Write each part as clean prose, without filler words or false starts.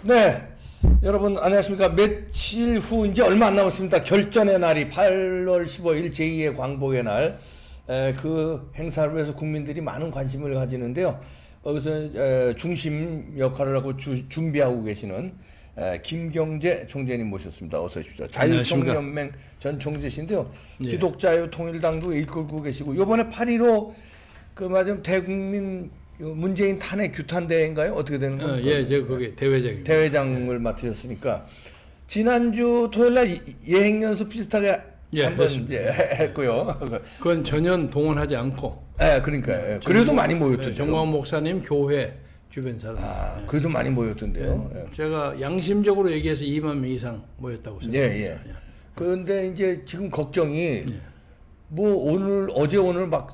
네, 여러분 안녕하십니까. 며칠 후 이제 얼마 안 남았습니다. 결전의 날이 8월 15일 제2의 광복의 날. 그 행사를 위해서 국민들이 많은 관심을 가지는데요. 여기서 중심 역할을 하고 준비하고 계시는 김경재 총재님 모셨습니다. 어서 오십시오. 자유통일연맹 전 총재신데요. 예. 기독자유통일당도 이끌고 계시고 이번에 8.15 그 맞으면 대국민 문재인 탄핵 규탄대회인가요? 어떻게 되는 겁니까? 예, 제가 거기 대회장입니다. 대회장을 맡으셨으니까 지난주 토요일날 예행 연습 비슷하게 한번 이제 했고요. 그건 전혀 동원하지 않고. 네, 그러니까요. 그래도 많이 모였던데요. 정광훈 목사님 교회 주변 사람. 아, 그래도 많이 모였던데요. 예. 제가 양심적으로 얘기해서 2만 명 이상 모였다고 생각합니다. 예, 예. 그런데 이제 지금 걱정이 뭐 오늘 어제 오늘 막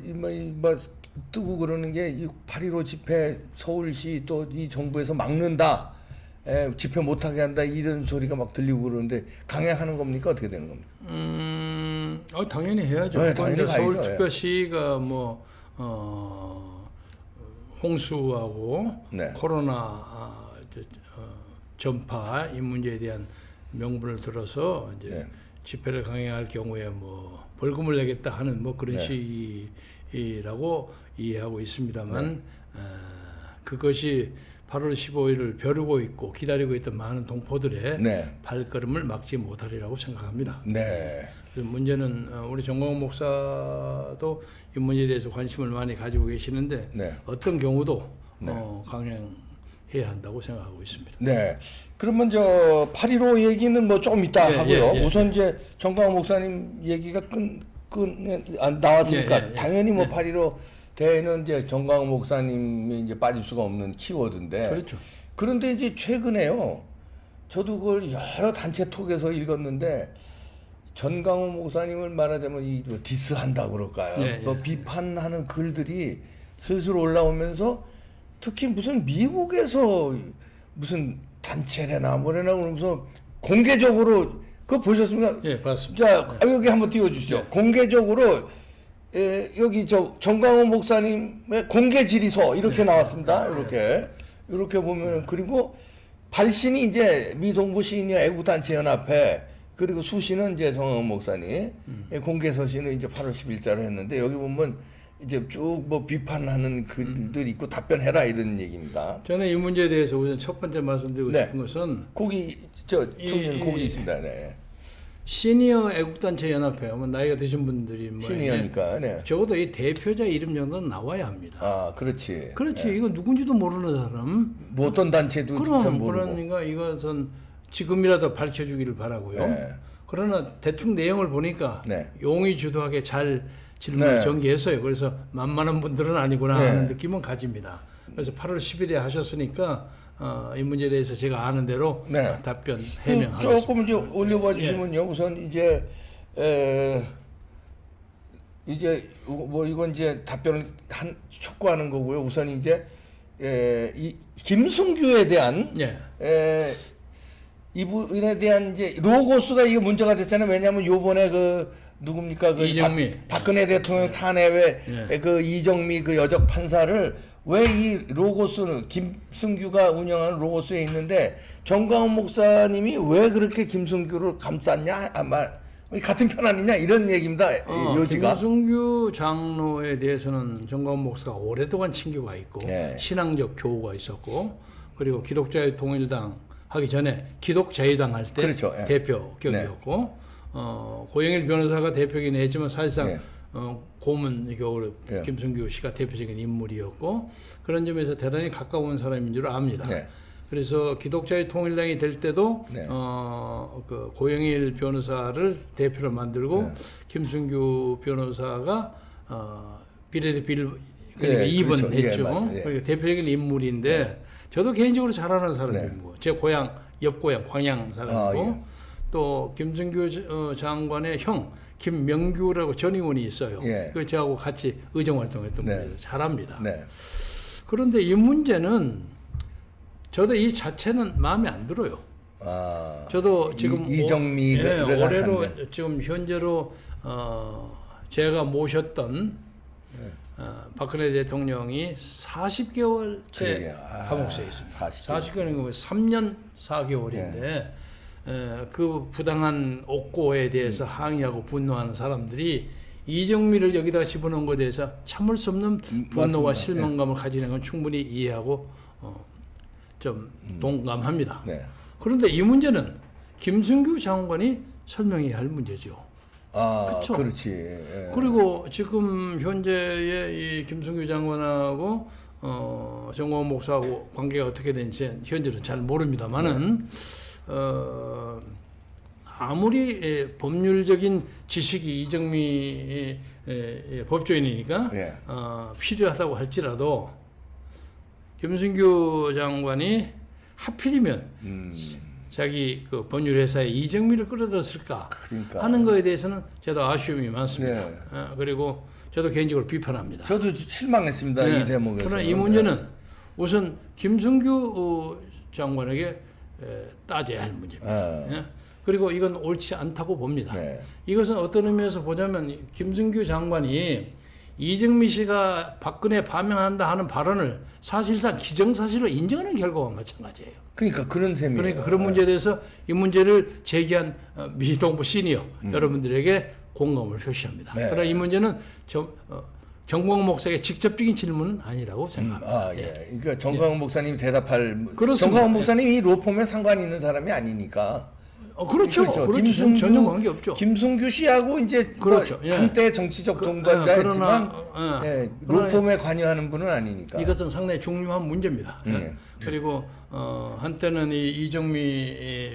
뜨고 그러는 게 8.15 집회 서울시 또 이 정부에서 막는다, 집회 못하게 한다 이런 소리가 막 들리고 그러는데 강행하는 겁니까? 어떻게 되는 겁니까? 당연히 해야죠. 네, 당연히 서울특별시가 뭐 홍수하고 네. 코로나 전파 이 문제에 대한 명분을 들어서 이제 네. 집회를 강행할 경우에 뭐 벌금을 내겠다 하는 뭐 그런 네. 시라고 이해하고 있습니다만 그것이 8월 15일을 벼르고 있고 기다리고 있던 많은 동포들의 발걸음을 막지 못하리라고 생각합니다. 네. 문제는 우리 정광훈 목사도 이 문제에 대해서 관심을 많이 가지고 계시는데 어떤 경우도 강행해야 한다고 생각하고 있습니다. 네. 그러면 저 8.15 얘기는 뭐 조금 이따 하고요. 우선 이제 정광훈 목사님 얘기가 나왔으니까 당연히 뭐 8.15 대회는 이제 정광훈 목사님이 이제 빠질 수가 없는 키워드인데. 그렇죠. 그런데 이제 최근에요. 저도 그걸 여러 단체 톡에서 읽었는데 정광훈 목사님을 말하자면 이 디스한다 그럴까요? 뭐 비판하는 글들이 슬슬 올라오면서 특히 무슨 미국에서 무슨 단체래나 뭐래나 그러면서 공개적으로 그거 보셨습니까? 예, 봤습니다. 자, 여기 한번 띄워주시죠. 공개적으로 여기 정광훈 목사님의 공개 질의서 이렇게 나왔습니다. 이렇게 보면 그리고 발신이 이제 미 동부 시니어 애국단체 연합회 그리고 수시는 이제 정광훈 목사님 공개 서신을 이제 8월 10일자로 했는데 여기 보면 이제 쭉 뭐 비판하는 글들 있고 답변해라 이런 얘기입니다. 저는 이 문제에 대해서 우선 첫 번째 말씀드리고 싶은 것은 거기 거기 있습니다. 네. 시니어 애국단체 연합회, 나이가 드신 분들이 뭐 시니어니까 적어도 이 대표자 이름 정도는 나와야 합니다. 아, 그렇지. 이건 누군지도 모르는 사람. 뭐 어떤 단체도 참 모르고. 그러니까 이것은 지금이라도 밝혀주기를 바라고요. 그러나 대충 내용을 보니까 용의 주도하게 잘 질문을 전개했어요. 그래서 만만한 분들은 아니구나 하는 느낌은 가집니다. 그래서 8월 10일에 하셨으니까 이 문제에 대해서 제가 아는 대로 답변 해명하겠습니다. 조금 이제 올려봐 주시면요. 우선 이제 뭐 이건 이제 답변을 촉구하는 거고요. 우선 이제 이 김승규에 대한 이분에 대한 이제 로고스가 이게 문제가 됐잖아요. 왜냐하면 요번에 누굽니까? 이정미. 박근혜 대통령 탄핵에 그 이정미 그 여적 판사를 왜 이 로고스는 김승규가 운영하는 로고스에 있는데 정광훈 목사님이 왜 그렇게 김승규를 감쌌냐? 같은 편 아니냐? 이런 얘기입니다. 요지가. 김승규 장로에 대해서는 정광훈 목사가 오랫동안 친교가 있고 신앙적 교우가 있었고 그리고 기독자유통일당 하기 전에 기독자유당 할 때 대표 격이었고 고영일 변호사가 대표이긴 했지만 사실상 고문격으로 김승규 씨가 대표적인 인물이었고 그런 점에서 대단히 가까운 사람인 줄 압니다. 그래서 기독자유통일당이 될 때도 그 고영일 변호사를 대표로 만들고 김승규 변호사가 비례대표 그러니까 2번 했죠. 그러니까 대표적인 인물인데 저도 개인적으로 잘 아는 사람이고 제 고향 옆 고향 광양 사람이고 또 김승규 장관의 형 김명규라고 전 의원이 있어요. 그 저하고 같이 의정 활동했던 분들 잘합니다. 그런데 이 문제는 저도 이 자체는 마음에 안 들어요. 저도 지금 이정미 올해로 지금 현재로 제가 모셨던 박근혜 대통령이 40개월째 감옥에 있습니다. 40개월이면 3년 4개월인데 그 부당한 옥고에 대해서 항의하고 분노하는 사람들이 이정미를 여기다가 집어넣은 것에 대해서 참을 수 없는 분노와 실망감을 가지는 건 충분히 이해하고 좀 동감합니다. 그런데 이 문제는 김승규 장관이 설명해야 할 문제죠. 그렇죠. 그렇지. 그리고 지금 현재의 이 김승규 장관하고 정광훈 목사하고 관계가 어떻게 되는지 현재는 잘 모릅니다만은 아무리 법률적인 지식이 이정미 법조인이니까 필요하다고 할지라도 김승규 장관이 하필이면 자기 그 법률회사에 이정미를 끌어들였을까 하는 거에 대해서는 저도 아쉬움이 많습니다. 그리고 저도 개인적으로 비판합니다. 저도 실망했습니다. 이 대목에서. 그러나 이 문제는 우선 김승규 장관에게 따져야 할 문제입니다. 그리고 이건 옳지 않다고 봅니다. 이것은 어떤 의미에서 보자면 김승규 장관이 이정미 씨가 박근혜 파면한다 하는 발언을 사실상 기정사실로 인정하는 결과와 마찬가지예요. 그러니까 그런 셈이에요. 그러니까 그런 문제에 대해서 이 문제를 제기한 미동부 시니어 여러분들에게 공감을 표시합니다. 그러나 이 문제는 정광훈 목사에게 직접적인 질문은 아니라고 생각합니다. 그러니까 정광훈 목사님이 대답할 그렇습니다. 정광훈 목사님이 로펌에 상관이 있는 사람이 아니니까. 그렇죠. 김승규, 전혀 관계 없죠. 김승규 씨하고 이제 그렇죠. 한때 정치적 동반자였지만 로펌에 관여하는 분은 아니니까. 이것은 상당히 중요한 문제입니다. 그리고 한때는 이 이정미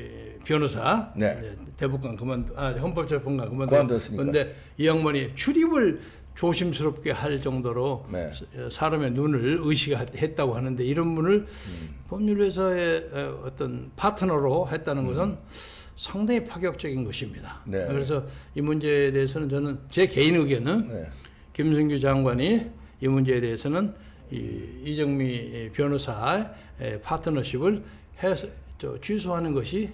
변호사 대법관 헌법재판관 그만뒀으니까. 그런데 이 양반이 출입을 조심스럽게 할 정도로 사람의 눈을 의식했다고 하는데 이런 분을 법률회사의 어떤 파트너로 했다는 것은 상당히 파격적인 것입니다. 그래서 이 문제에 대해서는 저는 제 개인 의견은 김승규 장관이 이 문제에 대해서는 이정미 변호사의 파트너십을 취소하는 것이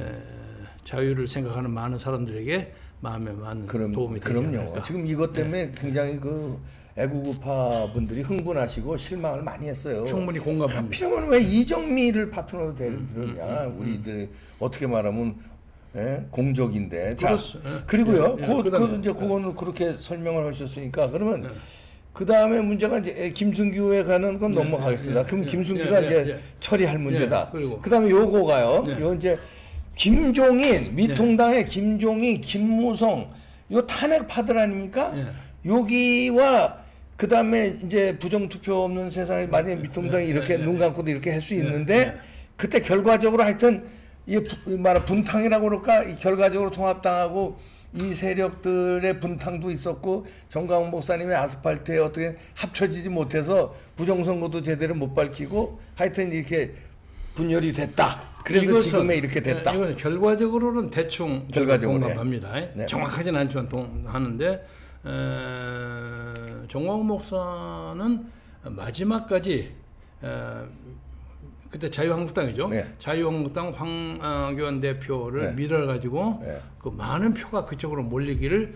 자유를 생각하는 많은 사람들에게 마음에 많은 도움이 되지 않을까. 지금 이것 때문에 굉장히 그 애국우파 분들이 흥분하시고 실망을 많이 했어요. 충분히 공감합니다. 하필이면 왜 이정미를 파트너로 들으냐. 우리들 어떻게 말하면 공적인데. 자, 그리고요. 이제 그거는 그렇게 설명을 하셨으니까 그러면 그 다음에 문제가 이제 김승규에 가는 건 넘어가겠습니다. 그럼 김승규가 이제 처리할 문제다. 그 다음에 요거가요. 요 이제 김종인 미통당의 김종인, 김무성 요 탄핵파들 아닙니까? 여기와 그 다음에 이제 부정투표 없는 세상에 만약에 미통당이 이렇게 눈 감고도 이렇게 할 수 있는데 그때 결과적으로 하여튼 이 말한 분탕이라고 그럴까? 결과적으로 통합당하고 이 세력들의 분탕도 있었고 정광훈 목사님의 아스팔트에 어떻게 합쳐지지 못해서 부정선거도 제대로 못 밝히고 하여튼 이렇게 분열이 됐다. 그래서 지금에 이렇게 됐다. 이건 결과적으로는 대충 동감합니다. 정확하지는 않지만 동하는데 정광훈 목사는 마지막까지 그때 자유한국당이죠. 자유한국당 황교안 대표를 밀어가지고 그 많은 표가 그쪽으로 몰리기를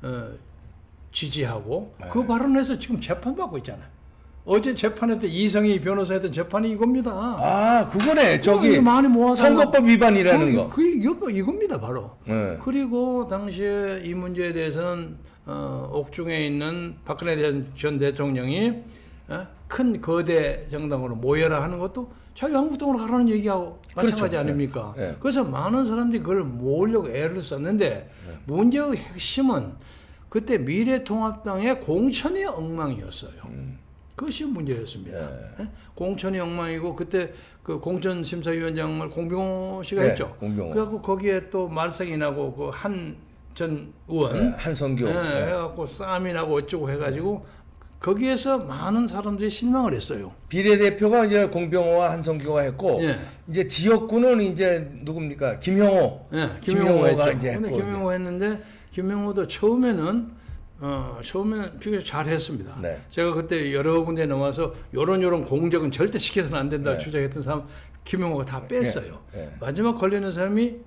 지지하고 그 발언에서 지금 재판받고 있잖아요. 어제 재판했던 이성희 변호사 했던 재판이 이겁니다. 그거네. 저기 선거법 위반이라는 거. 이겁니다, 바로. 그리고 당시에 이 문제에 대해서는 옥중에 있는 박근혜 전 대통령이 큰 거대 정당으로 모여라 하는 것도 자유한국당으로 가라는 얘기하고 마찬가지 아닙니까? 그래서 많은 사람들이 그걸 모으려고 애를 썼는데 문제의 핵심은 그때 미래통합당의 공천의 엉망이었어요. 그것이 문제였습니다. 공천이 엉망이고 그때 그 공천심사위원장을 공병호 씨가 했죠. 그래갖고 거기에 또 말썽이 나고 그 한 전 의원 한성교 해갖고 싸움이 나고 어쩌고 해가지고 거기에서 많은 사람들이 실망을 했어요. 비례대표가 이제 공병호와 한성교가 했고 이제 지역구는 이제 누굽니까? 김용호가 이제 했고. 김용호 했는데 김용호도 처음에는 비교적 잘했습니다. 제가 그때 여러 군데 나와서 요런 공적은 절대 시켜서는 안 된다 주장했던 사람 김용호가 다 뺐어요. 마지막 걸리는 사람이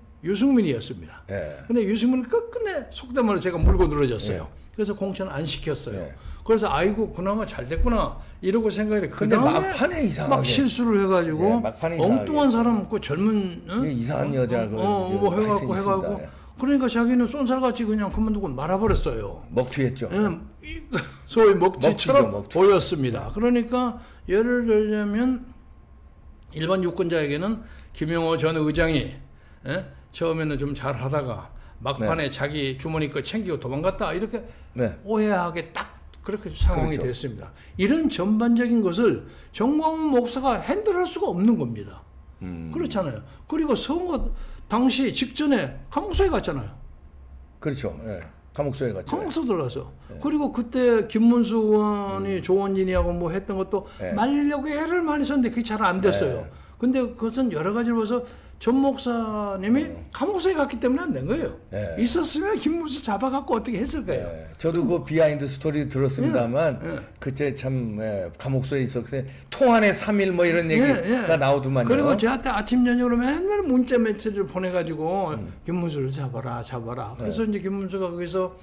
유승민이었습니다. 근데 유승민을 끝끝내 속된 말로 제가 물고 늘어졌어요. 그래서 공천 안 시켰어요. 그래서 아이고 그나마 잘 됐구나 이러고 생각해. 근데 막판에 이상하게 막 실수를 해가지고 엉뚱한 사람 그 젊은 이상한 여자 뭐 해갖고 그러니까 자기는 쏜살같이 그냥 그만두고 말아버렸어요. 먹튀했죠. 소위 먹튀처럼 보였습니다. 그러니까 예를 들자면 일반 유권자에게는 김영호 전 의장이 처음에는 좀 잘하다가 막판에 자기 주머니 거 챙기고 도망갔다 이렇게 오해하게 딱 그렇게 상황이 됐습니다. 이런 전반적인 것을 정광훈 목사가 핸들할 수가 없는 겁니다. 그렇잖아요. 그리고 선거 당시 직전에 감옥소에 갔잖아요. 그렇죠. 감옥소에 갔죠. 감옥소 들어가서. 그리고 그때 김문수 의원이 조원진이하고 뭐 했던 것도 말리려고 애를 많이 썼는데 그게 잘 안 됐어요. 근데 그것은 여러 가지로 봐서 전 목사님이 감옥소에 갔기 때문에 안 된 거예요. 있었으면 김문수 잡아갖고 어떻게 했을 거예요. 저도 그 비하인드 스토리 들었습니다만 그때 참 감옥소에 있었을 때 통안에 3일 뭐 이런 얘기가 나오더만요. 그리고 저한테 아침 저녁으로 맨날 문자 메시지를 보내가지고 김문수를 잡아라. 그래서 이제 김문수가 거기서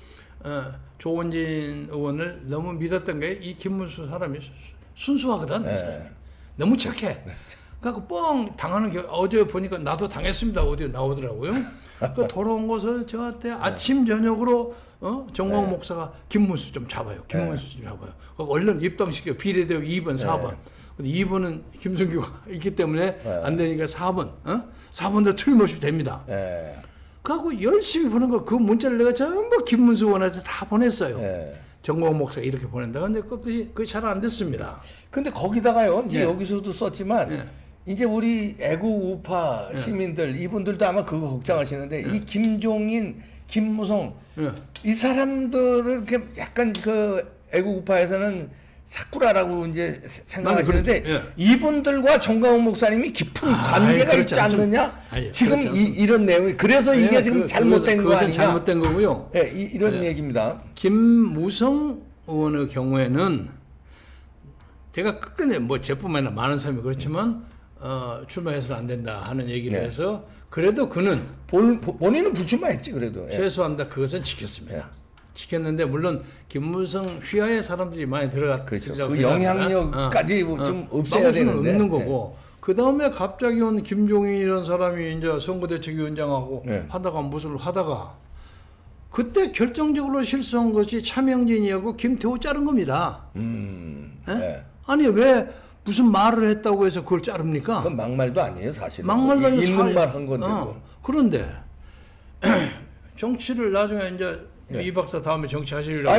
조원진 의원을 너무 믿었던 게 이 김문수 사람이 순수하거든. 너무 착해. 그러니까 뻥 당하는 게 어제 보니까 나도 당했습니다. 어디 나오더라고요. 그 돌아온 것을 저한테 아침 저녁으로 정광훈 목사가 김문수 좀 잡아요. 김문수 좀 잡아요. 얼른 입당시켜 비례대표 2번, 4번. 근데 2번은 김승규가 있기 때문에 안 되니까 4번. 4번도 틀림없이 됩니다. 그하고 열심히 보낸 거 그 문자를 내가 전부 김문수 의원한테 다 보냈어요. 정광훈 목사가 이렇게 보낸다. 근데 그게 잘 안 됐습니다. 근데 거기다가요. 이제 여기서도 썼지만 이제 우리 애국 우파 시민들 이분들도 아마 그거 걱정하시는데 이 김종인, 김무성 이 사람들을 이렇게 약간 그 애국 우파에서는 사쿠라라고 이제 생각하시는데 이분들과 정광훈 목사님이 깊은 관계가 있지 않느냐? 지금 이런 내용이 그래서 이게 지금 잘못된 거 아니냐? 잘못된 거고요. 이런 얘기입니다. 김무성 의원의 경우에는 제가 끝끝내 뭐 제뿐만 아니라 많은 사람이 그렇지만 출마해서는 안 된다 하는 얘기를 해서 그래도 그는 본인은 불출마했지 그래도 최소한 그것은 지켰습니다. 지켰는데 물론 김무성 휘하의 사람들이 많이 들어갔죠. 그 영향력까지 좀 없애야 되는데 없는 거고 그 다음에 갑자기 온 김종인 이런 사람이 이제 선거대책위원장하고 하다가 무슨 하다가 그때 결정적으로 실수한 것이 차명진이하고 김태우 자른 겁니다. 아니 왜 무슨 말을 했다고 해서 그걸 자릅니까? 그건 막말도 아니에요 사실은. 막말도 아니고 있는 말 한 건데. 그런데 정치를 나중에 이제 이 박사 다음에 정치하시리라고.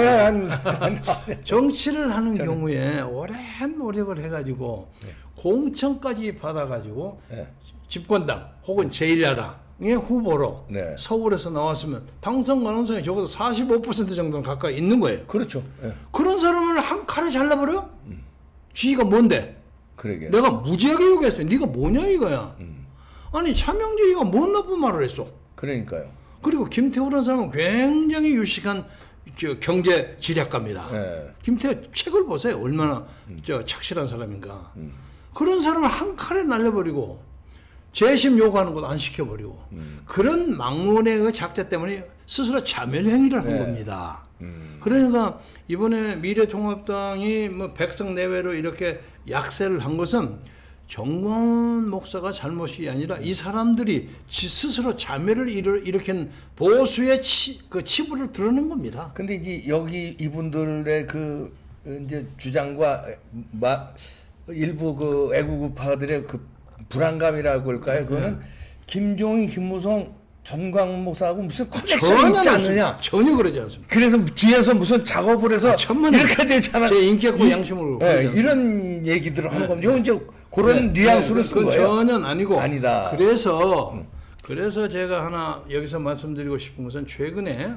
정치를 하는 경우에 오랜 노력을 해가지고 공천까지 받아가지고 집권당 혹은 제1야당의 후보로 서울에서 나왔으면 당선 가능성이 적어도 45% 정도는 가까이 있는 거예요. 그렇죠. 그런 사람을 한 칼에 잘라버려? 지가 뭔데? 그러게. 내가 무지하게 요구했어요. 네가 뭐냐 이거야. 아니 차명진이가 뭔 나쁜 말을 했어. 그러니까요. 그리고 김태우라는 사람은 굉장히 유식한 경제 지략가입니다. 김태우 책을 보세요. 얼마나 착실한 사람인가. 그런 사람을 한 칼에 날려버리고 재심 요구하는 것도 안 시켜버리고 그런 막론의 작자 때문에 스스로 자멸행위를 한 겁니다. 그러니까 이번에 미래통합당이 뭐 100석 내외로 이렇게 약세를 한 것은 정광훈 목사가 잘못이 아니라 이 사람들이 스스로 자멸을 일으킨 보수의 치부를 드러낸 겁니다. 근데 이제 여기 이분들의 그 이제 주장과 일부 그 애국우파들의 그 불안감이라고 할까요? 그거는 김종인, 김무성, 전광훈 목사하고 무슨 커넥션이 있지 않느냐? 전혀 그러지 않습니다. 그래서 뒤에서 무슨 작업을 해서 이렇게 되잖아. 제 인격과 양심으로 이런 얘기들을 하는 겁니다. 이제 그런 뉘앙스를 쓴 거예요. 전혀 아니고. 아니다. 그래서 제가 하나 여기서 말씀드리고 싶은 것은 최근에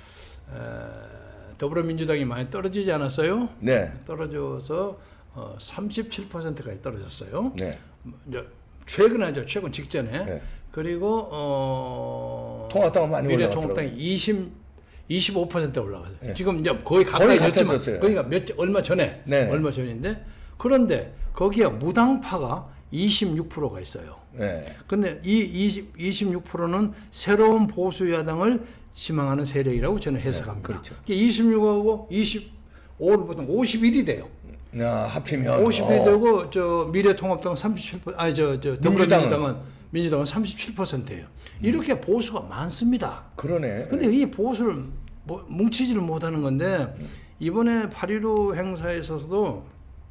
더불어민주당이 많이 떨어지지 않았어요? 네. 떨어져서 37%까지 떨어졌어요. 네. 최근에 최근 직전에. 그리고 통합당은 많이 미래통합당이 25% 올라갔어요. 지금 이제 거의 가까이 됐지만 그러니까 얼마 전에 얼마 전인데 그런데 거기에 무당파가 26%가 있어요. 근데 이 26%는 새로운 보수 야당을 지망하는 세력이라고 저는 해석합니다. 그렇죠. 26하고 5를 보통 51이 돼요. 야, 합치면 51이 되고 저 미래통합당은 37%, 아니 저 민주당은 37%예요. 이렇게 보수가 많습니다. 그러네. 근데 이 보수를 뭉치지를 못하는 건데 이번에 8.15 행사에 있어서도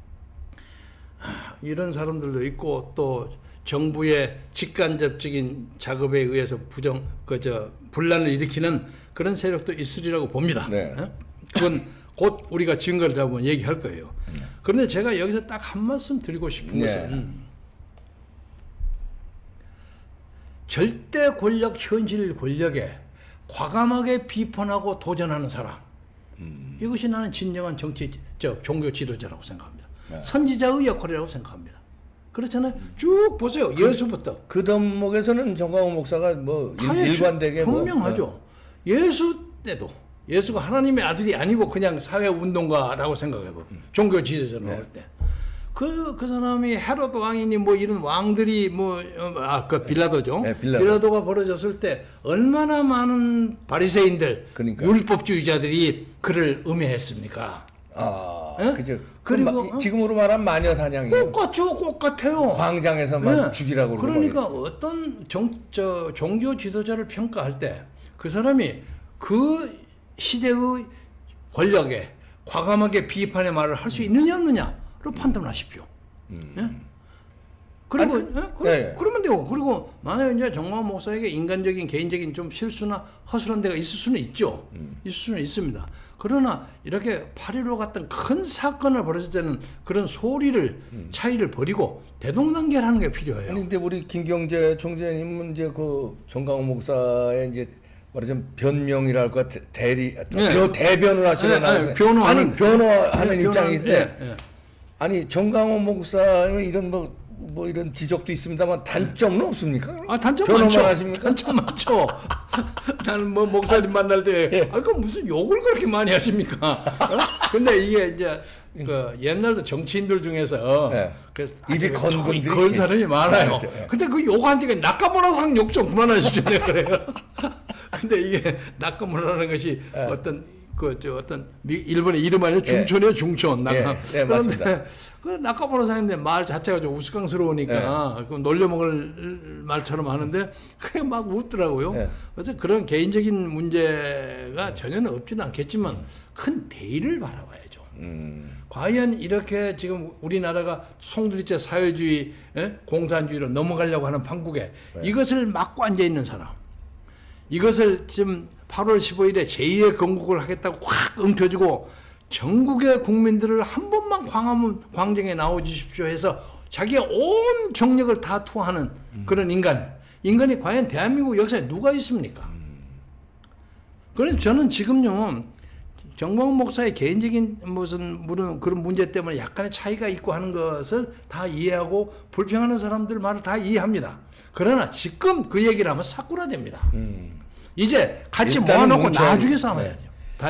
이런 사람들도 있고 또 정부의 직간접적인 작업에 의해서 분란을 일으키는 그런 세력도 있으리라고 봅니다. 네. 그건 곧 우리가 증거를 잡으면 얘기할 거예요. 그런데 제가 여기서 딱 한 말씀 드리고 싶은 것은 절대 권력, 현실 권력에 과감하게 비판하고 도전하는 사람. 이것이 나는 진정한 종교 지도자라고 생각합니다. 선지자의 역할이라고 생각합니다. 그렇잖아요. 쭉 보세요. 예수부터. 그 덕목에서는 정광훈 목사가 뭐 일관되게 분명하죠. 예수 때도 예수가 하나님의 아들이 아니고 그냥 사회운동가라고 생각해봐. 종교 지도자로 할 때. 그 사람이 헤롯 왕이니 뭐 이런 왕들이 그 빌라도죠. 네, 빌라도가 벌어졌을 때 얼마나 많은 바리새인들, 율법주의자들이 그를 음해했습니까? 그죠. 그리고 지금으로 말하면 마녀 사냥이에요. 똑같아요. 광장에서만 죽이라고 그러니까 어떤 종교 지도자를 평가할 때 그 사람이 그 시대의 권력에 과감하게 비판의 말을 할 수 있느냐 없느냐로 판단하십시오. 그리고 그러면 되고 그리고 만약에 이제 정광훈 목사에게 인간적인 개인적인 좀 실수나 허술한 데가 있을 수는 있죠. 있을 수는 있습니다. 그러나 이렇게 8.15 같은 큰 사건을 벌였을 때는 그런 차이를 버리고 대동단결하는 게 필요해요. 아니 근데 우리 김경재 총재님은 이제 그 정광훈 목사의 이제 말하자면 변명이랄까 대변을 하시거나 변호하는 입장인데 아니 정광훈 목사의 이런 뭐 이런 지적도 있습니다만 단점은 없습니까? 단점 많죠. 하십니까? 단점 많죠. 나는 뭐 목사님 만날 때 그 무슨 욕을 그렇게 많이 하십니까? 근데 이게 이제 그 옛날도 정치인들 중에서 그래서 입이 건 분들이 그런 사람이 많아요. 근데 그 욕한테 낙가무라상 욕 좀 그만하십시오. 그래요. 근데 이게 낙가무라는 것이 어떤 일본의 이름 아니에요? 중촌이에요, 중촌. 맞습니다. 그 낙가무라상인데 말 자체가 좀 우스꽝스러우니까 그 놀려먹을 말처럼 하는데 그게 막 웃더라고요. 그래서 그런 개인적인 문제가 전혀 없지는 않겠지만 큰 대의를 바라봐야죠. 과연 이렇게 지금 우리나라가 송두리째 사회주의, 공산주의로 넘어가려고 하는 판국에 이것을 막고 앉아 있는 사람, 이것을 지금 8월 15일에 제2의 건국을 하겠다고 확 움켜쥐고 전국의 국민들을 한 번만 광화문 광장에 나와주십시오 해서 자기의 온 정력을 다 투하하는 그런 인간이 과연 대한민국 역사에 누가 있습니까? 그래서 저는 지금요 정광훈 목사의 개인적인 그런 문제 때문에 약간의 차이가 있고 하는 것을 다 이해하고 불평하는 사람들 말을 다 이해합니다. 그러나 지금 그 얘기를 하면 사꾸라됩니다. 이제 같이 모아놓고 나중에 싸워야죠.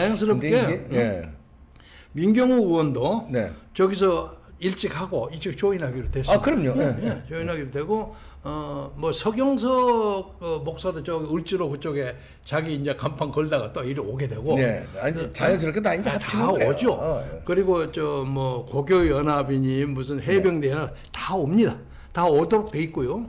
다양스럽게 민경우 의원도 저기서 일찍 하고 이쪽 조인하기로 됐습니다. 그럼요. 조인하기로 되고 뭐 서경석 목사도 저기 을지로 그쪽에 자기 이제 간판 걸다가 또 이리 오게 되고 아니 자연스럽게 다 이제 다 오죠. 그리고 저 뭐 고교 연합이니 무슨 해병대 연합 다 옵니다. 다 오도록 돼 있고요.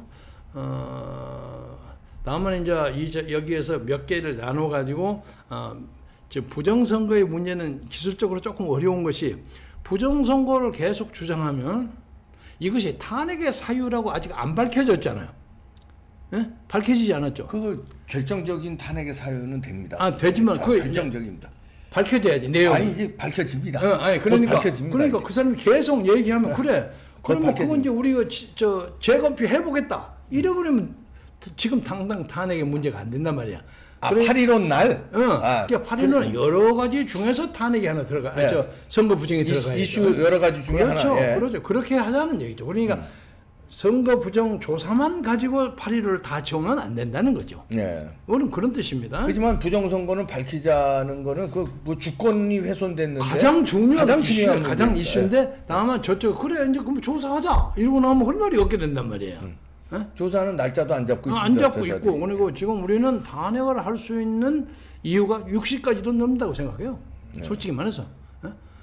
다만 이제 여기에서 몇 개를 나눠 가지고 지금 부정선거의 문제는 기술적으로 조금 어려운 것이 부정선거를 계속 주장하면 이것이 탄핵의 사유라고 아직 안 밝혀졌잖아요. 밝혀지지 않았죠. 그 결정적인 탄핵의 사유는 됩니다. 되지만 그 결정적입니다. 밝혀져야지 내용이. 아니 이제 밝혀집니다. 그러니까 그 사람이 계속 얘기하면 그래. 그러면 그건 이제 우리가 재검표 해보겠다. 이래버리면 지금 당장 탄핵의 문제가 안 된단 말이야. 8.15 날? 그러니까 8.15는 여러 가지 중에서 탄핵이 하나 선거 부정이 들어가요. 이슈 여러 가지 중에 하나. 그렇죠. 그렇죠. 그렇게 하자는 얘기죠. 그러니까 선거 부정 조사만 가지고 8.15를 다 채우면 안 된다는 거죠. 그건 그런 뜻입니다. 하지만 부정선거는 밝히자는 거는 뭐 주권이 훼손됐는데 가장 중요한 이슈인데 다만 저쪽 그래 이제 그럼 조사하자 이러고 나면 할 말이 없게 된단 말이에요. 조사하는 날짜도 안 잡고 있습니다. 안 잡고 있고 그리고 지금 우리는 탄핵을 할 수 있는 이유가 60까지도 넘는다고 생각해요. 솔직히 말해서.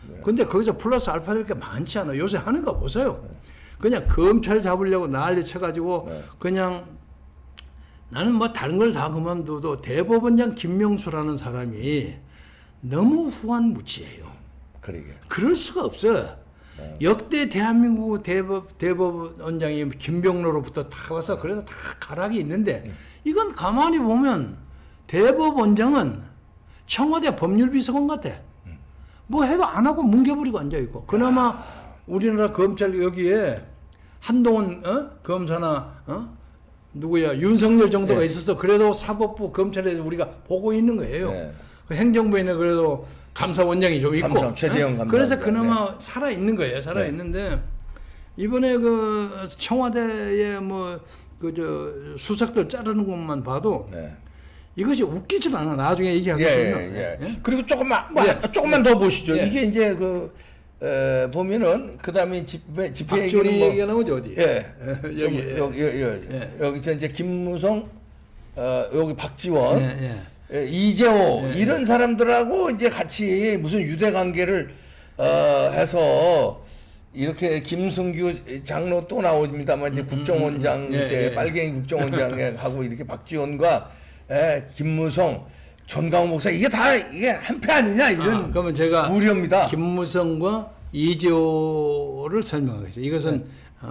근데 거기서 플러스 알파 될 게 많지 않아요. 요새 하는 거 보세요. 그냥 검찰 잡으려고 난리 쳐가지고 그냥 나는 뭐 다른 걸 다 그만둬도 대법원장 김명수라는 사람이 너무 후한무치예요. 그럴 수가 없어. 역대 대한민국 대법원장이 김병로로부터 다 와서 그래서 다 가락이 있는데 이건 가만히 보면 대법원장은 청와대 법률비서관 같아. 뭐 해도 안 하고 뭉개버리고 앉아있고. 그나마 우리나라 검찰 여기에 한동훈 검사나 누구야 윤석열 정도가 있어서 그래도 사법부 검찰에서 우리가 보고 있는 거예요. 그 행정부에는 그래도 감사원장이 좀 있고. 최재형 감사. 그래서 그나마 살아 있는 거예요. 살아 있는데 이번에 그 청와대에 뭐 그 저 수석들 자르는 것만 봐도 이것이 웃기지도 않아. 나중에 얘기하겠습니다. 그리고 조금만 더 보시죠. 이게 이제 그 보면은 그다음에 집회 박지원이 얘기가 나오죠 어디? 여기서 이제 김무성, 여기 박지원, 이재호 이런 사람들하고 이제 같이 무슨 유대 관계를 해서 이렇게 김승규 장로 또 나옵니다만 이제 국정원장 이제 빨갱이 국정원장에 하고 이렇게 박지원과 김무성, 전광훈 목사 이게 다 이게 한패 아니냐 이런 그러면 제가 우려입니다. 김무성과 이재호를 설명하겠습니다. 이것은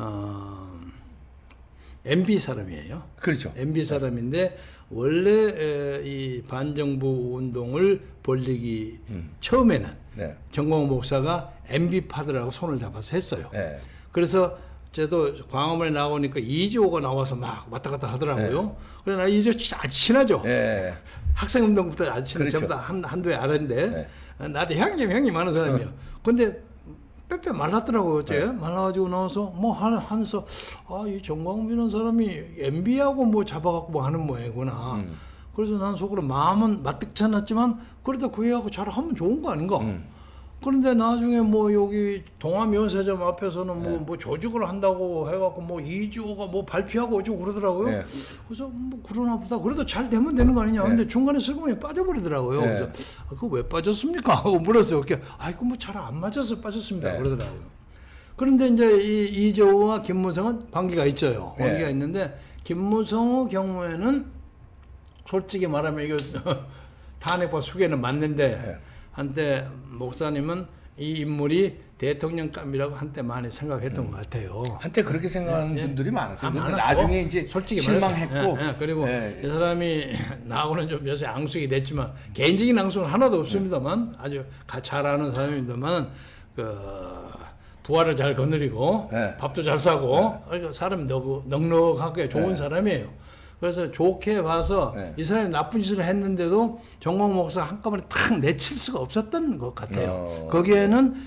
MB 사람이에요. 그렇죠. MB 사람인데 원래 이 반정부 운동을 벌리기 처음에는 전광훈 목사가 MB 파들하고 손을 잡아서 했어요. 그래서 저도 광화문에 나오니까 이재호가 나와서 막 왔다 갔다 하더라고요. 그래 나 이재호 아주 친하죠. 학생운동부터 아주 친하죠. 전부 다 한도에 알았는데 나한테 형님 하는 사람이에요. 근데 빼빼 말랐더라고요. 어째 말라가지고 나와서 뭐 하면서 이 정광훈이라는 사람이 MB하고 뭐 잡아갖고 뭐 하는 모양이구나. 그래서 난 속으로 마음은 마뜩지 않았지만 그래도 그 애하고 잘 하면 좋은 거 아닌가. 그런데 나중에 뭐 여기 동아면세점 앞에서는 뭐 조직을 한다고 해갖고 뭐 이주호가 뭐 발표하고 어쩌고 그러더라고요. 그래서 뭐 그러나 보다. 그래도 잘 되면 되는 거 아니냐. 근데 중간에 슬금이 빠져버리더라고요. 그래서 그거 왜 빠졌습니까? 하고 물었어요. 이렇게 그거 뭐 잘 안 맞아서 빠졌습니다. 그러더라고요. 그런데 이제 이 이재호와 김무성은 관계가 있어요. 관계가 있는데 김무성의 경우에는 솔직히 말하면 이거 탄핵과 수계는 맞는데 한때 목사님은 이 인물이 대통령감이라고 한때 많이 생각했던 것 같아요. 한때 그렇게 생각하는 분들이 많았어요. 근데 나중에 이제 솔직히 실망했고. 그리고 이 사람이 나하고는 좀 요새 앙숙이 됐지만 개인적인 앙숙은 하나도 없습니다만 아주 잘 아는 사람입니다만 그 부하를 잘 거느리고 밥도 잘 사고 사람이 넉넉하게 좋은 사람이에요. 그래서 좋게 봐서 이 사람이 나쁜 짓을 했는데도 정광훈 목사가 한꺼번에 탁 내칠 수가 없었던 것 같아요. 거기에는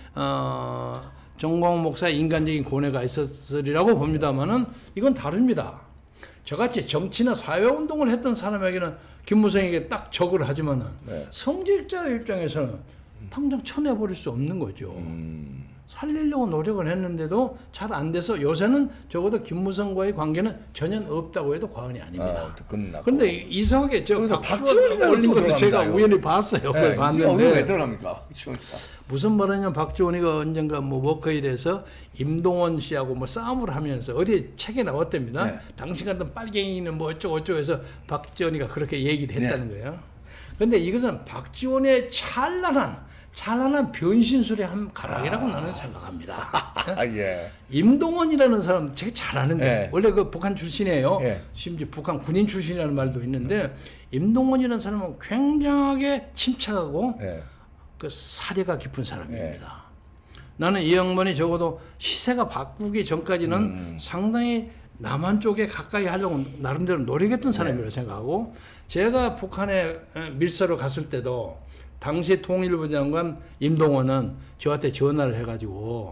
정광훈 목사의 인간적인 고뇌가 있었으리라고 봅니다만은 이건 다릅니다. 저같이 정치나 사회운동을 했던 사람에게는 김무성에게 딱 적을 하지만은 성직자의 입장에서는 당장 쳐내버릴 수 없는 거죠. 살리려고 노력을 했는데도 잘 안 돼서 요새는 적어도 김무성과의 관계는 전혀 없다고 해도 과언이 아닙니다. 그런데 이상하게 박지원이가 올린 것도 제가 우연히 봤어요. 그걸 봤는데 왜 들어갑니까? 무슨 말이냐면 박지원이가 언젠가 뭐 워커힐에서 임동원 씨하고 뭐 싸움을 하면서 어디 책에 나왔답니다. 당신 같은 빨갱이는 뭐 어쩌고 해서 박지원이가 그렇게 얘기를 했다는 거예요. 그런데 이것은 박지원의 찬란한 변신술의 한 가락이라고 나는 생각합니다. 임동원이라는 사람 되게 잘 아는데 원래 그 북한 출신이에요. 심지어 북한 군인 출신이라는 말도 있는데 임동원이라는 사람은 굉장하게 침착하고 그 사려가 깊은 사람입니다. 나는 이 양반이 적어도 시세가 바꾸기 전까지는 상당히 남한 쪽에 가까이 하려고 나름대로 노력했던 사람이라고 생각하고 제가 북한에 밀사로 갔을 때도 당시 통일부 장관 임동원은 저한테 전화를 해가지고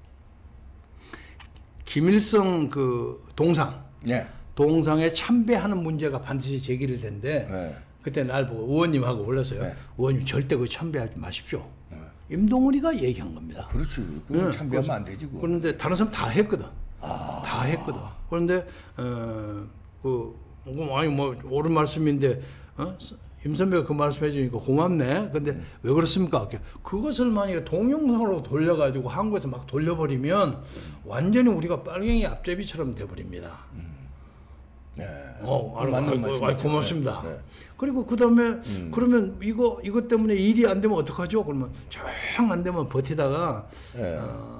김일성 그 동상에 참배하는 문제가 반드시 제기될 텐데 그때 날 보고 의원님하고 불렀어요. 의원님 절대 그 참배하지 마십시오. 임동원이가 얘기한 겁니다. 그렇지. 참배하면 안 되지. 그런데 다른 사람 다 했거든. 다 했거든. 그런데 아니 뭐 옳은 말씀인데 임 선배가 그 말씀 해주니까 고맙네. 근데 왜 그렇습니까? 그것을 만약에 동영상으로 돌려가지고 한국에서 막 돌려버리면 완전히 우리가 빨갱이 앞제비처럼 돼버립니다. 네. 맞는 말씀이죠. 고맙습니다. 네. 그리고 그 다음에 그러면 이것 때문에 일이 안 되면 어떡하죠? 그러면 정 안 되면 버티다가 네.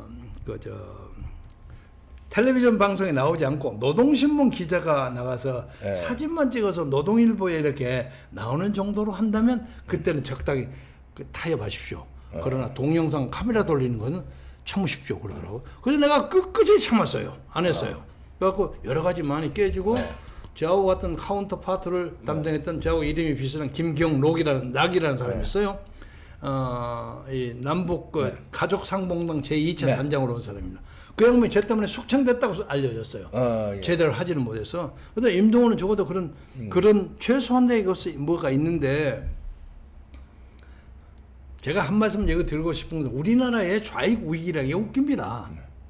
텔레비전 방송에 나오지 않고 노동신문 기자가 나가서 네. 사진만 찍어서 노동일보에 이렇게 나오는 정도로 한다면 그때는 적당히 타협하십시오. 그러나 동영상 카메라 돌리는 거는 참으십시오 그러더라고. 그래서 내가 끝까지 참았어요. 안 했어요. 그래갖고 여러 가지 많이 깨지고 저하고 같은 카운터 파트를 담당했던 저하고 이름이 비슷한 김경록이라는 낙이라는 사람이 있어요. 이 남북 가족 상봉당 제2차 단장으로 온 사람입니다. 그 양반이 쟤 때문에 숙청됐다고 알려졌어요. 예. 제대로 하지는 못해서. 그런데 임동훈은 적어도 그런 최소한의 것이 뭐가 있는데 제가 한 말씀 얘기 드리고 싶은 건 우리나라의 좌익 우익이라는 게 웃깁니다.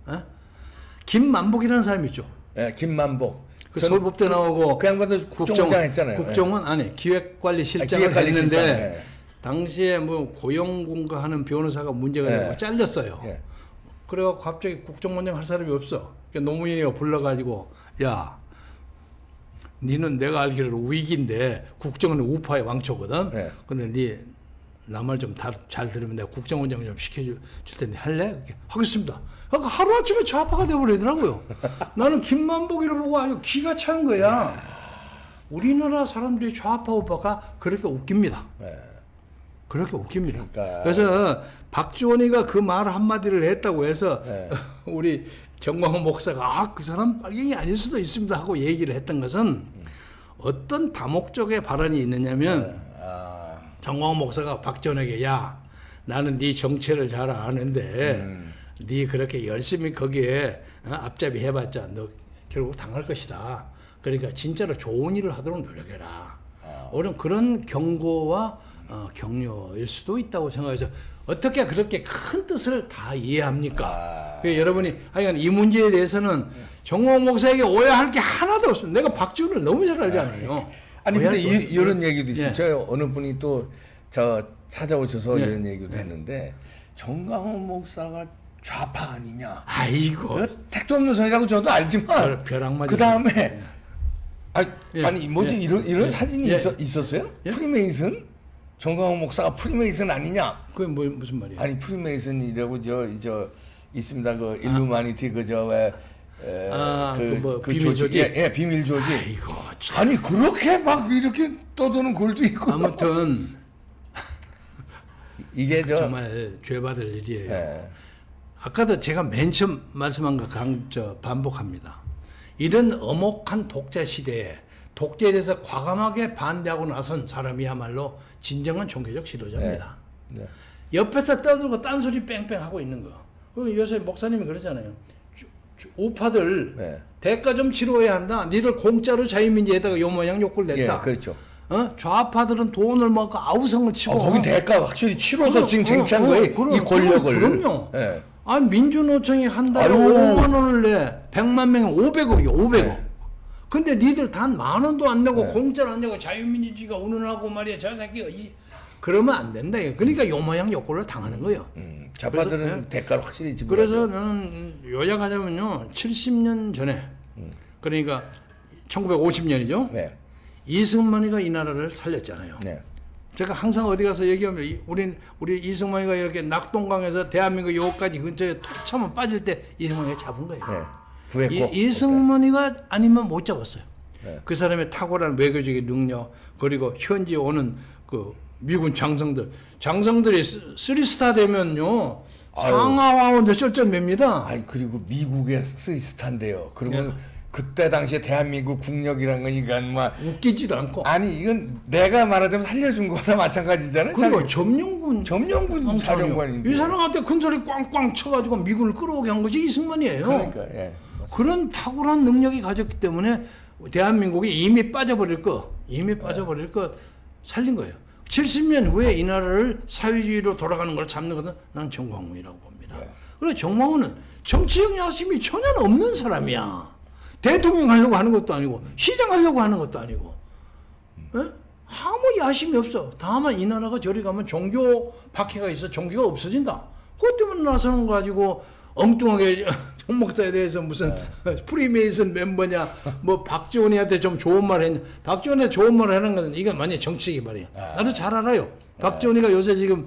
김만복이라는 사람이 있죠. 네, 김만복. 그 서울법대 나오고 그 양반도 국정원장 했잖아요. 국정원 아니 기획관리실장을 했는데 네. 당시에 뭐 고용군가 하는 변호사가 문제가 되고 잘렸어요. 네. 그래갖고 갑자기 국정원장 할 사람이 없어. 그러니까 노무현이가 불러가지고 야, 니는 내가 알기로 우익인데 국정원은 우파의 왕초거든. 네. 근데 니 나 말 좀 잘 들으면 내가 국정원장 좀 시켜줄 텐데 할래? 하겠습니다. 그러니까 하루아침에 좌파가 돼버리더라고요. 나는 김만복이를 보고 아주 기가 찬 거야. 우리나라 사람들이 좌파 오빠가 그렇게 웃깁니다. 그렇게 웃깁니다. 그러니까. 그래서 박지원이가 그 말 한마디를 했다고 해서 우리 정광호 목사가 그 사람 빨갱이 아닐 수도 있습니다 하고 얘기를 했던 것은 어떤 다목적의 발언이 있느냐면 정광호 목사가 박지원에게 야 나는 네 정체를 잘 아는데 네 그렇게 열심히 거기에 앞잡이 해봤자 너 결국 당할 것이다. 그러니까 진짜로 좋은 일을 하도록 노력해라. 그런 경고와 격려일 수도 있다고 생각해서 어떻게 그렇게 큰 뜻을 다 이해합니까? 여러분이 하여간 이 문제에 대해서는 정광호 목사에게 오해할 게 하나도 없습니다. 내가 박지원을 너무 잘 알잖아요. 아니 근데 이런 얘기도 있어요. 저 어느 분이 또 저 찾아오셔서 이런 얘기도 했는데 정광호 목사가 좌파 아니냐? 아이고 택도 없는 소리라고 저도 알지만 그 다음에 아니 뭐지 이런 사진이 있었어요? 프리메이슨? 정광호 목사가 프리메이슨 아니냐? 그게 무슨 말이에요? 아니 프리메이슨이라고 저 있습니다. 그 일루미나티 비밀 조직? 비밀 조직. 아이고, 아니 그렇게 막 이렇게 떠도는 골도 있고. 아무튼 이게 정말 죄받을 일이에요. 아까도 제가 맨 처음 말씀한 거 반복합니다. 이런 엄혹한 독재 시대에 독재에 대해서 과감하게 반대하고 나선 사람이야말로 진정한 종교적 지도자입니다. 옆에서 떠들고 딴소리 뺑뺑 하고 있는 거. 그리고 요새 목사님이 그러잖아요. 우파들 대가 좀 치러야 한다. 니들 공짜로 자유민주에다가 요 모양 욕을 냈다. 그렇죠. 좌파들은 돈을 먹고 아우성을 치고. 거기 대가 확실히 치러서 지금 쟁취한 거예요. 이 권력을. 그럼요. 아니 민주노총이 한 달에 5만 원을 내. 100만 명이 500억이요. 500억. 근데 니들 단 10,000원도 안 내고 공짜로 안 내고 자유민주주의가 운운하고 말이야. 저 새끼가 그러면 안 된다. 그러니까 요 모양 욕구를 당하는 거예요. 좌파들은 대가를 확실히 지불하죠. 그래서 나는 요약하자면요. 70년 전에 그러니까 1950년이죠. 이승만이가 이 나라를 살렸잖아요. 제가 항상 어디 가서 얘기하면 우리 이승만이가 이렇게 낙동강에서 대한민국 요까지 근처에 톡 차면 빠질 때 이승만이가 잡은 거예요. 이승만이가 아니면 못 잡았어요. 그 사람의 탁월한 외교적인 능력 그리고 현지에 오는 그 미군 장성들이 3스타 되면요 상하와원도 쩔쩔맵니다. 그리고 미국의 3스타인데요. 그러면 그때 당시에 대한민국 국력이란 건 이건 막 웃기지도 않고 아니 이건 내가 말하자면 살려준 거나 마찬가지잖아요. 그리고 점령군 사령관인데 이 사람한테 큰소리 꽝꽝 쳐가지고 미군을 끌어오게 한 것이 이승만이에요. 그러니까 그런 탁월한 능력이 가졌기 때문에 대한민국이 이미 빠져버릴 것 살린 거예요. 70년 후에 이 나라를 사회주의로 돌아가는 걸 잡는 것은 난 정광훈이라고 봅니다. 그리고 정광훈은 정치적 야심이 전혀 없는 사람이야. 대통령 하려고 하는 것도 아니고 시장 하려고 하는 것도 아니고 아무 야심이 없어. 다만 이 나라가 저리 가면 종교 박해가 있어. 종교가 없어진다. 그것 때문에 나서는 거 가지고 엉뚱하게 정 목사에 대해서 무슨 프리메이슨 멤버냐, 뭐 박지원이한테 좀 좋은 말 했냐. 박지원한테 좋은 말을 하는 것은 이건 만약 정치이기 말이에요. 나도 잘 알아요. 박지원이가 요새 지금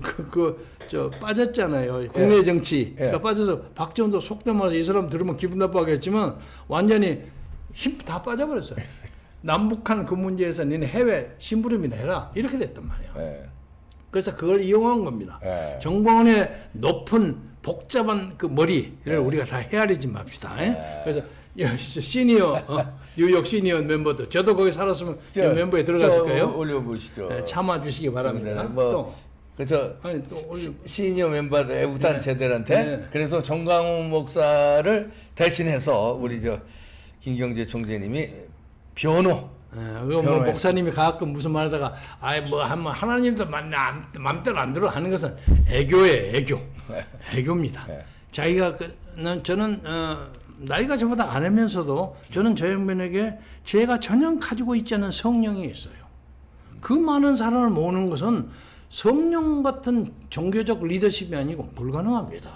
저 빠졌잖아요. 국내 정치. 그러니까 빠져서 박지원도 속된 말로 이 사람 들으면 기분 나빠하겠지만 완전히 힘 다 빠져버렸어요. 남북한 그 문제에서 니네 해외 심부름이나 해라. 이렇게 됐단 말이야. 그래서 그걸 이용한 겁니다. 정광훈의 높은 복잡한 그 머리를 우리가 다 헤아리지 맙시다. 그래서 시니어 뉴욕 시니어 멤버들 저도 거기 살았으면 이 멤버에 들어갔을 거예요. 올려보시죠. 참아주시기 바랍니다. 뭐 그래서 시니어 멤버들 애국단 제들한테 그래서 정광훈 목사를 대신해서 우리 저 김경재 총재님이 변호. 뭐 목사님이 가끔 무슨 말하다가 뭐 하나님도 맘대로 안 들어 하는 것은 애교예요, 애교. 애교입니다. 자기가 저는 나이가 저보다 많으면서도 저는 저 형님에게 제가 전혀 가지고 있지 않은 성령이 있어요. 그 많은 사람을 모으는 것은 성령 같은 종교적 리더십이 아니고 불가능합니다.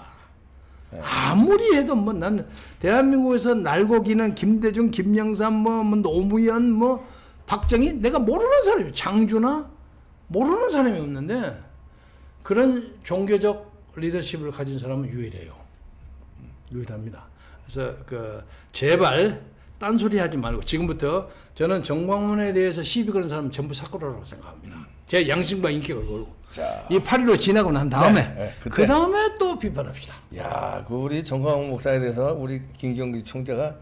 아무리 해도 뭐 난 대한민국에서 날고 기는 김대중, 김영삼, 뭐 노무현, 뭐 박정희 내가 모르는 사람이 장주나 모르는 사람이 없는데 그런 종교적 리더십을 가진 사람은 유일해요. 유일합니다. 그래서 제발 딴소리 하지 말고 지금부터 저는 정광훈에 대해서 시비 거는 사람은 전부 사고라고 생각합니다. 제 양심과 인격을 걸고. 자, 이 8.15 지나고 난 다음에 그 다음에 또 비판합시다. 야, 우리 정광훈 목사에 대해서 우리 김경기 총재가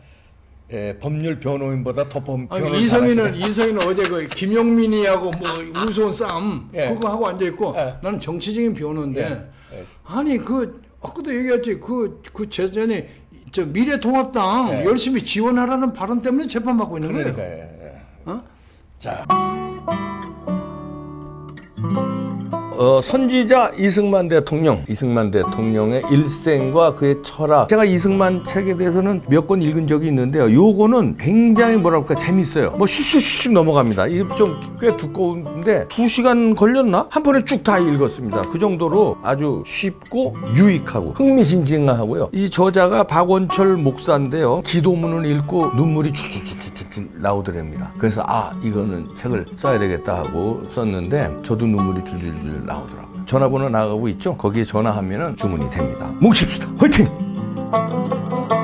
법률 변호인보다 더 변호를 이성희는 어제 김용민이하고 뭐 우스운 싸움 그거 하고 앉아 있고 나는 정치적인 변호인데 아니 아까도 얘기했지 그 재전에 저 미래통합당 열심히 지원하라는 발언 때문에 재판받고 있는 거예요. 자. 선지자 이승만 대통령의 일생과 그의 철학. 제가 이승만 책에 대해서는 몇 권 읽은 적이 있는데요. 요거는 굉장히 뭐랄까 재밌어요. 뭐 슉슉슉 넘어갑니다. 이게 좀 꽤 두꺼운데 2시간 걸렸나? 한 번에 쭉 다 읽었습니다. 그 정도로 아주 쉽고 유익하고 흥미진진하고요. 이 저자가 박원철 목사인데요. 기도문을 읽고 눈물이 줄줄줄줄 나오더랍니다. 그래서 이거는 책을 써야 되겠다 하고 썼는데 저도 눈물이 줄줄줄 나오더라고요. 전화번호 나가고 있죠? 거기에 전화하면 주문이 됩니다. 뭉칩시다. 화이팅!